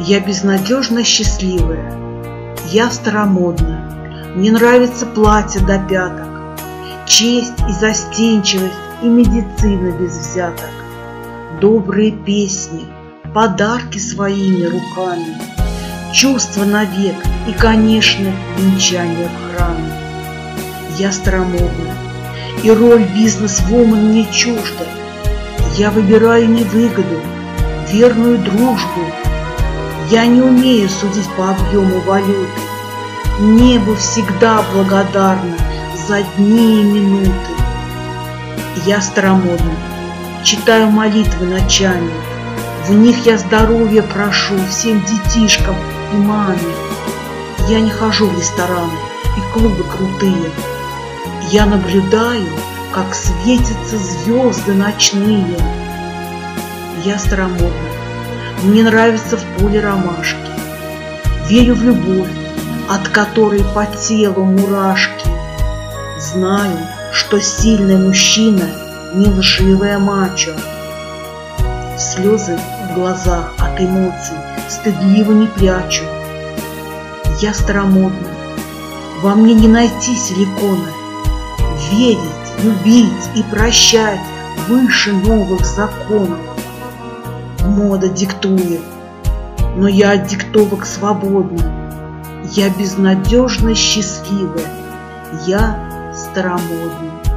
Я безнадежно счастливая, я старомодная, мне нравится платье до пяток, честь и застенчивость и медицина без взяток, добрые песни, подарки своими руками, чувства навек и, конечно, венчание в храме. Я старомодная, и роль бизнес-вумен мне чужда. Я выбираю не выгоду, верную дружбу. Я не умею судить по объему валюты. Небу всегда благодарна за дни и минуты. Я старомодна, читаю молитвы ночами. В них я здоровья прошу всем детишкам и маме. Я не хожу в рестораны и клубы крутые. Я наблюдаю, как светятся звезды ночные. Я старомодна, мне нравится в поле ромашки. Верю в любовь, от которой по телу мурашки. Знаю, что сильный мужчина не лживая мачо. Слезы в глазах от эмоций стыдливо не прячу. Я старомодна, во мне не найти силикона. Верить, любить и прощать выше новых законов. Мода диктует, но я от диктовок свободна. Я безнадежно счастливая, я старомодна.